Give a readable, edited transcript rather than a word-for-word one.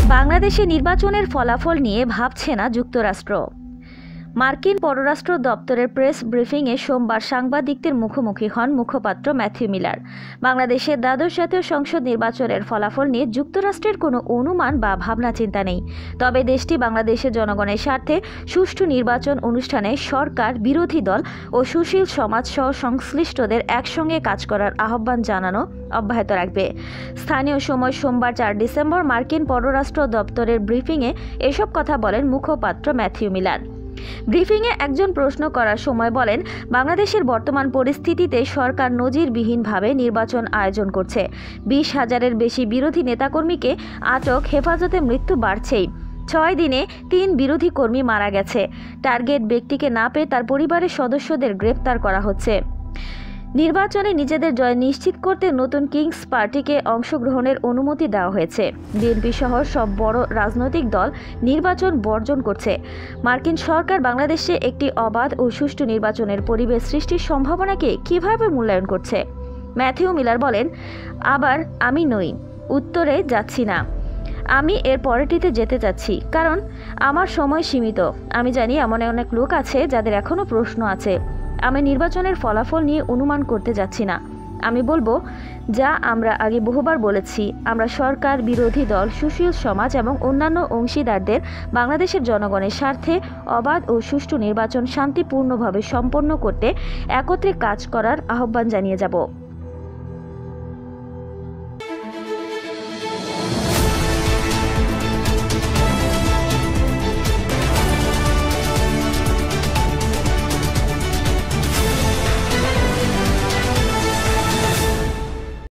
বাংলাদেশে নির্বাচনের ফলাফল নিয়ে ভাবছে না যুক্তরাষ্ট্র। মার্কিন পররাষ্ট্র দপ্তরের প্রেস ব্রিফিংয়ে সোমবার সাংবাদিকদের মুখোমুখি হন মুখপাত্র ম্যাথিউ মিলার। বাংলাদেশের দ্বাদশ জাতীয় সংসদ নির্বাচনের ফলাফল নিয়ে যুক্তরাষ্ট্রের কোনো অনুমান বা ভাবনা চিন্তা নেই। তবে দেশটি বাংলাদেশের জনগণের স্বার্থে সুষ্ঠু নির্বাচন অনুষ্ঠানে সরকার, বিরোধী দল ও সুশীল সমাজ সহ সংশ্লিষ্টদের একসঙ্গে কাজ করার আহ্বান জানানো অব্যাহত রাখবে। স্থানীয় সময় সোমবার 4 ডিসেম্বর মার্কিন পররাষ্ট্র দপ্তরের ব্রিফিংয়ে এসব কথা বলেন মুখপাত্র ম্যাথিউ মিলার। ব্রিফিংয়ে একজন প্রশ্ন করার সময় বলেন, বাংলাদেশের বর্তমান পরিস্থিতিতে সরকার নজিরবিহীনভাবে নির্বাচন আয়োজন করছে। 20,000-এর বেশি বিরোধী নেতাকর্মীকে আটক, হেফাজতে মৃত্যু বাড়ছেই। 6 দিনে 3 বিরোধী কর্মী মারা গেছে। টার্গেট ব্যক্তিকে না পেয়ে তার পরিবারের সদস্যদের গ্রেপ্তার করা হচ্ছে। নির্বাচনে নিজেদের জয় নিশ্চিত করতে নতুন কিংস পার্টিকে অংশগ্রহণের অনুমতি দেওয়া হয়েছে। বিএনপি সহ সব বড় রাজনৈতিক দল নির্বাচন বর্জন করছে। মার্কিন সরকার বাংলাদেশে একটি অবাধ ও সুষ্ঠু নির্বাচনের পরিবেশ সৃষ্টির সম্ভাবনাকে কিভাবে মূল্যায়ন করছে? ম্যাথিউ মিলার বলেন, আবার আমি নই, উত্তরে যাচ্ছি না। আমি এর পরেরটিতে যেতে চাচ্ছি, কারণ আমার সময় সীমিত। আমি জানি এমন অনেক লোক আছে যাদের এখনও প্রশ্ন আছে। আমি নির্বাচনের ফলাফল নিয়ে অনুমান করতে যাচ্ছি না। আমি বলবো, যা আমরা আগে বহুবার বলেছি, আমরা সরকার, বিরোধী দল, সুশীল সমাজ এবং অন্যান্য অংশীদারদের বাংলাদেশের জনগণের স্বার্থে অবাধ ও সুষ্ঠু নির্বাচন শান্তিপূর্ণভাবে সম্পন্ন করতে একত্রে কাজ করার আহ্বান জানিয়ে যাব।